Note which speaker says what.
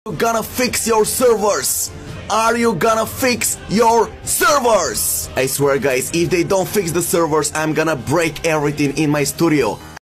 Speaker 1: gonna fix your servers? Are you gonna fix your servers? I swear guys, if they don't fix the servers, I'm gonna break everything in my studio.